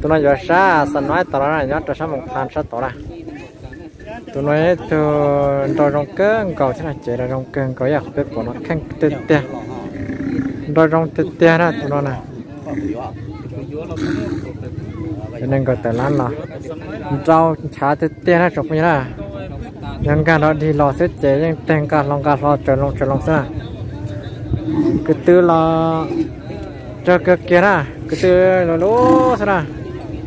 tụi nó giờ xa sân nói tao nói nhớ cho sao một phan sát tao này tụi nó từ rồi trong cơn cầu thế này chỉ là trong cơn có giặc biết của nó khăn tê tê rồi trong tê tê đó tụi nó này cho nên gọi tới lăn là rau chả tê tê nó chụp như là nhân cả đó đi lò xếp chế nhưng tên cả lòng lò trở lòng sao cái tư là cho cái kia nè cái tư là lúa sao nè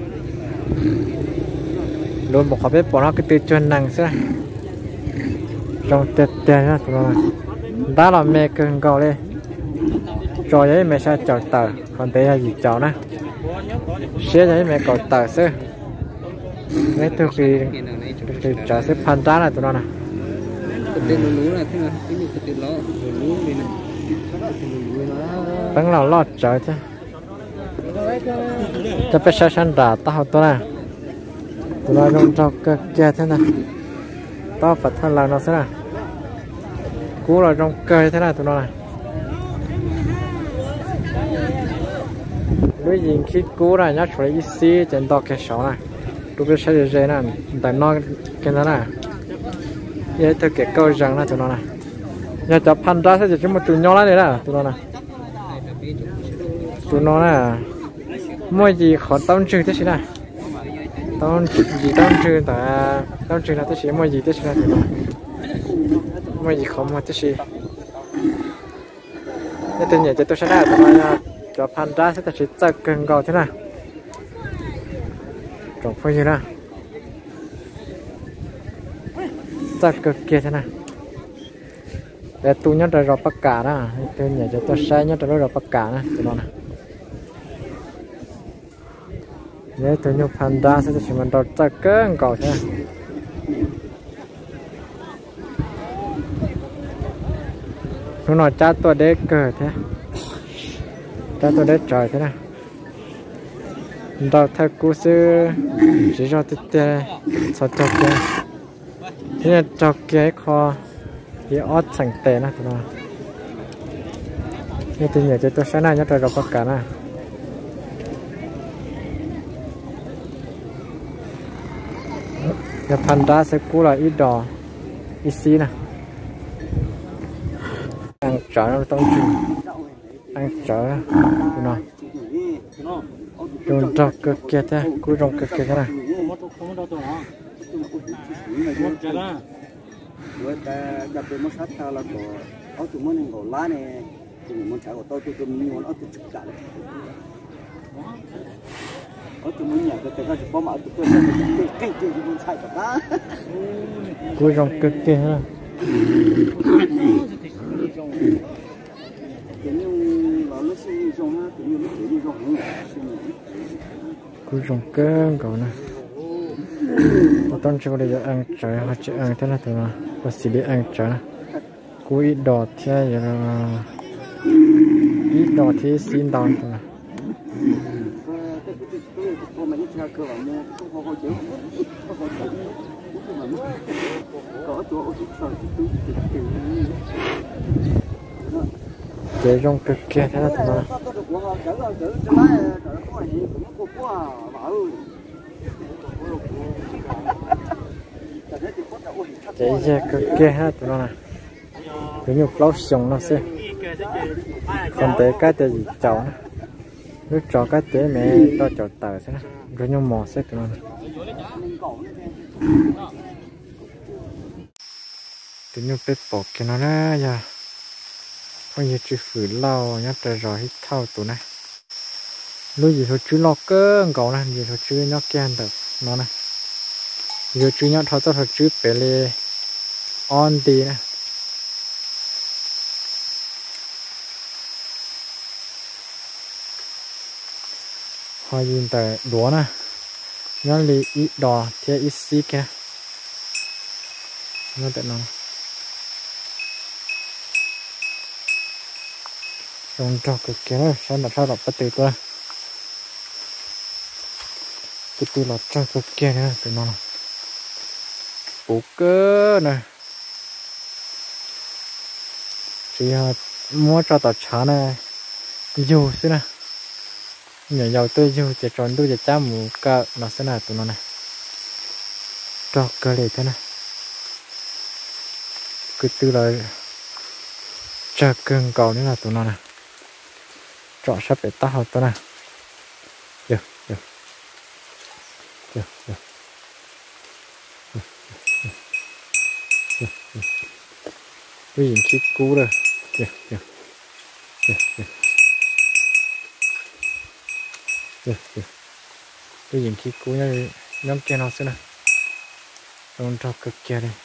luôn một khó biết bỏ nó cái tư chuyên năng sao trong tết nha tụi nó đã là mẹ cần cầu đi cho ấy mẹ sẽ chọn tờ còn thế là gì chọn nè xé ấy mẹ cầu tờ xưa mấy thứ thì trả xếp pan giá này tụi nó nè bắn lò lót trời chứ cho bé sai săn đà tao tụi này tụi nó trong cho cái kia thế này tao phải thân là nó thế này cú là trong cây thế này tụi nó này đối diện khi cú này nhát lấy xí trên to cái sọ này tụi bé sai dễ này tại nó cái đó này vậy thực cái câu rằng là tụi nó này nhà cho pan ra sẽ chỉ một tụi nhỏ lại đấy tụi nó này tụi nó nè mua gì khó tao trừ thế này tao gì tao trừ tại tao trừ là thế gì mua gì thế này mua gì khó mua thế gì nên từ nhẹ cho tôi sẽ làm tụi nó cho pan ra sẽ chỉ chắc cần gạo thế này trồng phơi như nào chắc cực kia thế này để tôi nhớ rồi bắt cả đó tôi nhớ cho tôi sai nhớ rồi bắt cả đó tụi nó này nếu tôi nhớ panda sẽ chỉ mình đầu chắc cơn cầu thế chúng nó cha tôi để cờ thế cha tôi để trời thế này đầu thay cú sư chỉ cho tôi tê sao cho kia thế này cho kia kho thì ót sành tệ nè tụi nó như tôi nhớ cho tôi sẽ này nhớ rồi bắt cả nè nhà panda sẽ cú là ít đỏ ít xí nè ăn chở nó tông chim ăn chở tụi nó dùng trọc cực kia thế cú dùng cực kia thế này người ta gặp được mất sát là có ở tụi mình ngồi lá này tụi mình chạy của tôi mình muốn ở tụi chụp cả ở tụi mình nhà tôi ra chụp bom ở tụi tôi cái gì mình chạy cả đó cú dùng cực kia ha cú dùng cơn cậu nè tôi cho đây ăn trái hoặc chỉ ăn thế này thôi mà và xí để ăn trái cú ít đỏ thế giờ là ít đỏ thế xin đòn thôi mà để trong cực kia thế này thôi mà chạy ra cực kia ha tụi nó này cứ như lâu sống nó sẽ không té cái té gì cháu nước cho cái té mẹ to cháu tờ thế này cứ như mò sẽ tụi nó này cứ như bếp bột cái nó đó giờ bây giờ chỉ phử lâu nhá trời rồi hít thâu tụi này lúc gì thôi chứ lo cơ cậu này gì thôi chứ nó kia được nó này giờ chú nhớ tháo thôi chứ phải lên on đi nè hoa nhìn tại đũa nè nhớ li ít đỏ thì ít xí kia nhớ tại nó trong trò cực kia đó sao đặt sao đọc bắt từ tôi cái từ là trong cực kia nữa tụi nó bố cơ này chỉ mua cho tao chả này dù xí nè nhỏ giàu tôi dù chỉ tròn tôi chỉ cha mù cả nó sẽ là tụi nó này cho cơ để thế này cứ từ lời chờ cơn cầu nữa là tụi nó này chọn sắp để tao tụi này được được được được tôi nhìn chiếc cú rồi được được được được được được tôi nhìn chiếc cú này nhóm kia nó sẽ này trong trò cực kia đây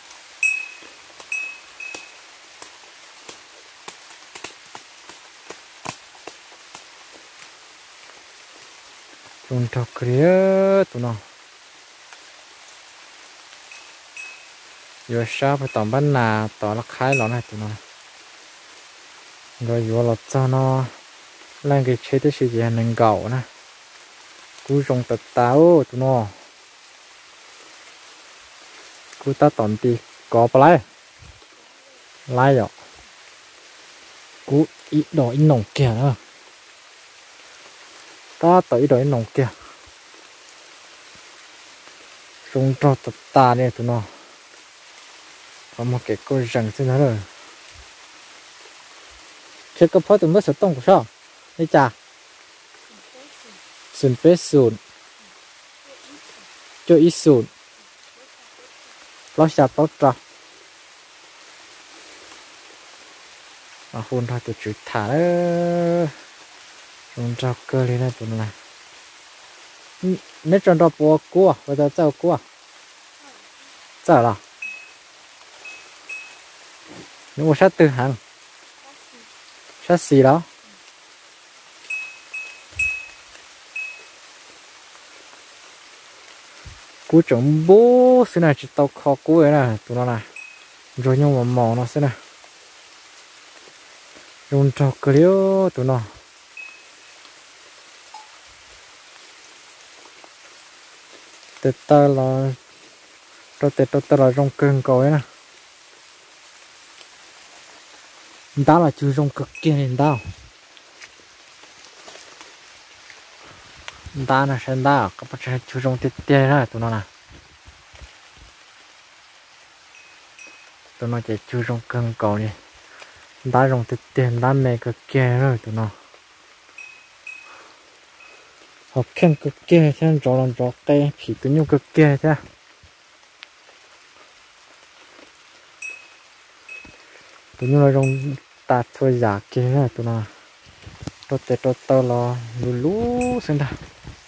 trong trò kia tụi nó vừa sao phải tỏng bán là tỏ là khai nó này tụi nó rồi vừa là cho nó lên cái chế tới sự gì nên gạo nè cú trồng tật táo tụi nó cú ta tỏng đi có phải lại rồi cú ít đỏ ít nồng kìa nữa ta tới đỏ ít nồng kìa trồng trò tật ta này tụi nó có một cái cô răng trên đó rồi thế có phải tụi mới sẽ tông của sao đây chà sườn phết sườn cho ít sườn lo sạp lo trà mà hôn thôi tụi chửi thả đó trong trò cơ lên đây tụi này nếu trong trò bùa cua bây giờ cháu cua cháu là nếu mà sát từ hàng sát xì đó cú trồng bố xí này chỉ tao khó cú ấy nè tụi nó này rồi nhưng mà mỏ nó xí này dùng trò clio tụi nó tết ta là cho tết ta là trong cơn cầu ấy nè đó là chú trong cực kia nên đau đó là sen đau các bạn thấy chú trong tiết tê ra tụi nó nè tụi nó chỉ chú trong cơn cầu này đá trong tiết tê đá mẹ cực kia rồi tụi nó học khen cực kia theo rõ lần rõ cây thì tụi nhung cực kia thế tụi nhung là trong ta thôi giả kia là tụi nó tốt tao lo lú lú xem nào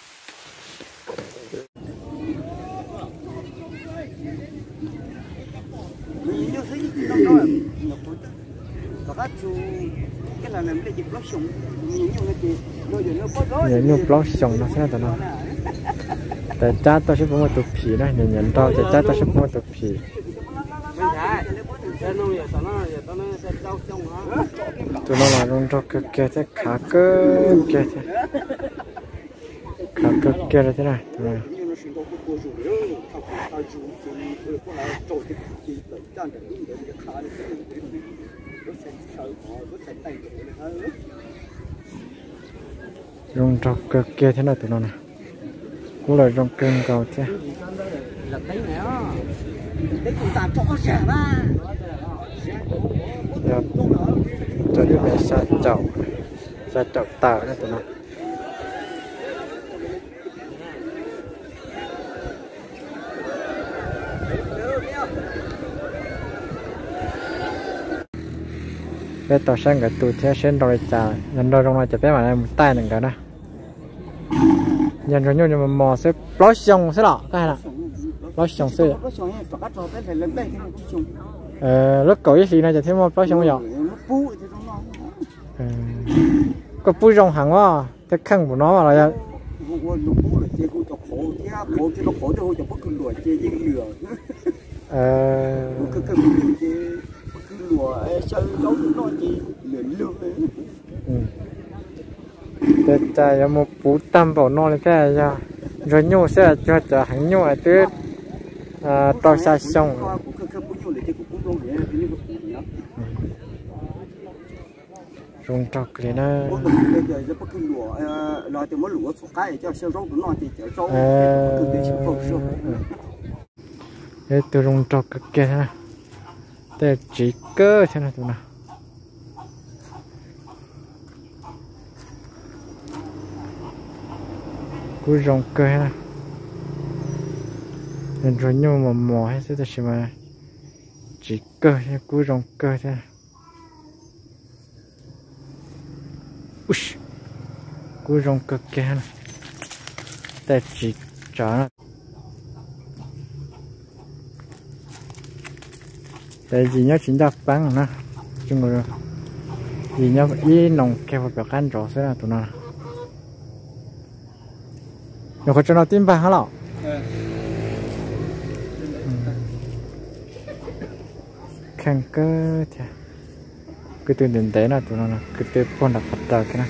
nhiều blog sống nó sẽ tụi nó tại cha tao sẽ có một tụi phì này nhận tao tại cha tao sẽ có một tụi phì tụi nó là luôn cho cái thế khá cơ cái thế khá cơ kia là thế này tụi nó luôn cho cái kia thế này tụi nó này cũng là trong cơn cầu thế cho đứa bé sa chậu tàu đó tụi nó bé tàu sang cái tụi theo sen rồi chả nhân đôi trong này chả bé mà này một tay nè cái này nhân rồi nhưng mà mò sẽ lói xong sẽ lọ cái này lói xong sẽ rất cầu cái gì này chả thấy một lói xong bây giờ có bụi rong hàng quá cái khăn của nó mà là để chạy một bút tâm bảo nó thế nha rồi nhô sẽ cho hàng nhô ở tới tao xa xong rong trọc cái nó bây giờ rất cái lúa lo từ mỗi lúa số cái cho sơ rau nó thì chở rau cứ để chịu khổ sơ cái từ rong trọc cái kia ha để chỉ cơ thế này tụi nào cú rong cơ ha nên rồi nhưng mà mò hay sẽ chỉ mà chỉ cơ hay cú rong cơ thế cú rong cơ kia ha để chỉ trả tại vì nhớ chính đáp bán nữa chung rồi vì nhớ ý nồng keo vào ăn rõ sẽ là tụi nó rồi có cho nó tim vàng hả lọ khăn cơ thì cái từ đến đấy là tụi nó cái từ con đặc biệt cái này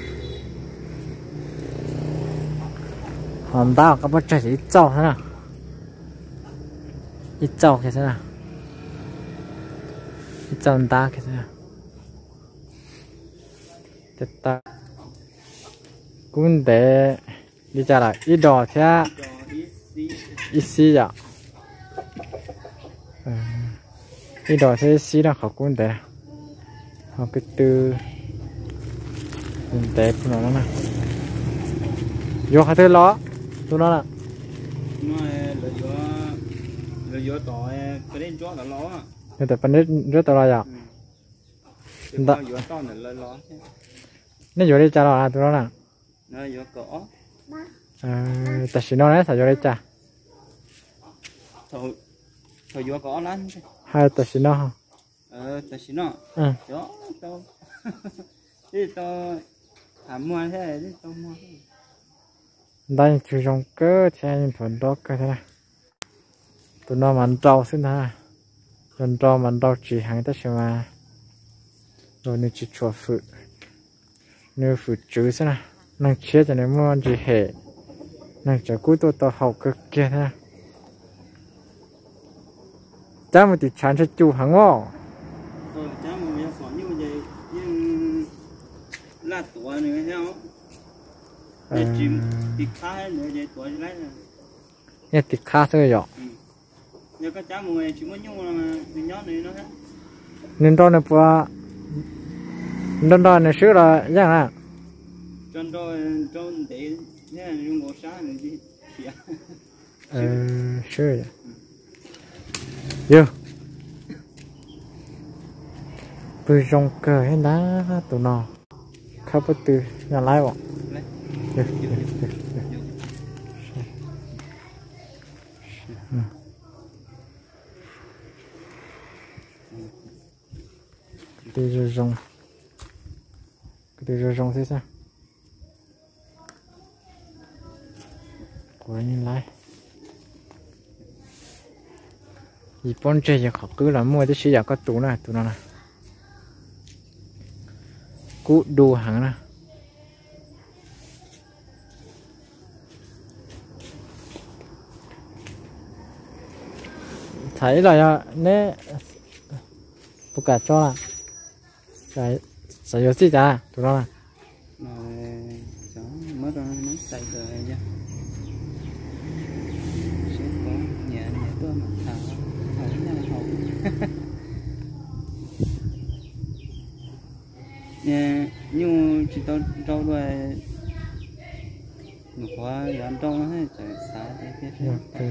hòn đá các bác trẻ ít trâu thế nào ít trâu thế nào ít trâu đá thế nào 됐다 근데 있잖아 이도 자 이씨야 이도 세 씨랑 갖고 온대 그때 근데 그러나 요 하들 러 누나나 rồi tỏi cái đến chỗ là lo 근데 반대 rất là ya đó vừa to là lo nên vô đây cha lo à tụi nó nè nó vừa cỏ ta xin nó đấy sao vô đây cha thôi thôi vừa cỏ lắm hai ta xin nó ta xin nó đó tao đi tao thảm mua thế này đi tao mua đây chú trong cơ theo phần đó cái thế này tụi nó mặn trâu xin ha lần trâu mặn trâu chỉ hàng tất mà rồi nên chỉ cho phụ nếu phụ chữ thế này năng chế cho nên mua gì hệ năng cho cú tôi học cực kia thế cha một tí chán cho chú hàng ngõ cha một cái sọ như vậy nhưng là tuổi nữa theo để chìm tịt khá nữa vậy tuổi lấy nè nghe tịt khá thôi rồi giờ các cha một ngày chỉ muốn nhung là mình nhớ này nó hết nên đó là qua nên đó là sữa là dạng à cho để nha dùng bộ sáng này đi sure vô tôi rong cờ hay đá tụi nó khắp bất từ nhà lái bọn tôi rong thế sao quả nhiên lái 이번 주에 갖고 라면 어디 시작 거 또나 또나 cú đu hàng nè thấy là nè bукà cho là cái sai vô gì ta tụi nó mất rồi nó sai rồi nha sẽ có nhà tôi mà thảo nè nhưng chỉ tao trâu rồi một khóa dán trâu nó hết trời xa thế thế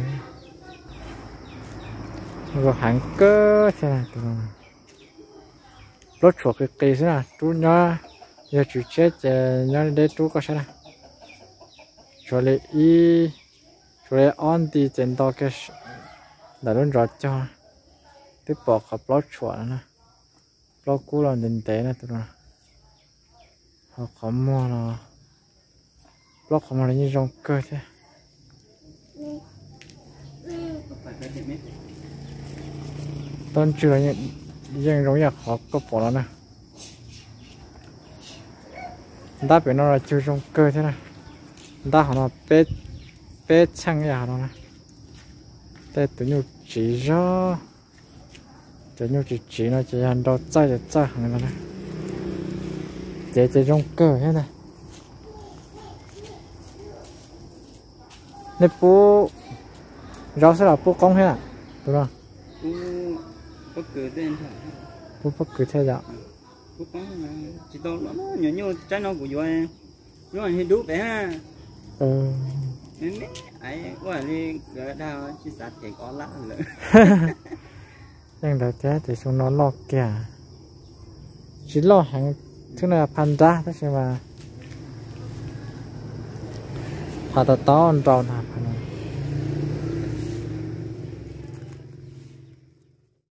rồi hàng cơ thế này tụi nó lót chuột cái cây thế này chú nhá giờ chú chết nhá để chú có sao này cho lấy y cho lấy on đi trên đó cái đã luôn rót cho tiếp bỏ khắp lót chuột nữa lót cũ là định tế này tụi nó họ có mua là lót có mua là như trong cơ thế tôn chưa như dân giống như họ có bỏ nó nè đá bị nó là chưa trong cơ thế này đá họ nó bé chăng nhà nó nè đây tự nhiên chỉ ra tự nhiên chỉ nó chỉ ăn đâu chạy hàng nó nè chế trong cờ thế này này bố rau sẽ là bố công hết à đúng không bố cứ tên bố cứ theo dõi bố có chỉ to nó nhỏ như trái nó của vui nó là đúc đấy ha ấy quá đi gỡ đau chỉ sát thì có lạ nữa nhưng đó thế thì chúng nó lo kìa chỉ lo hàng thứ này là panda đó chứ mà pha to to tròn hả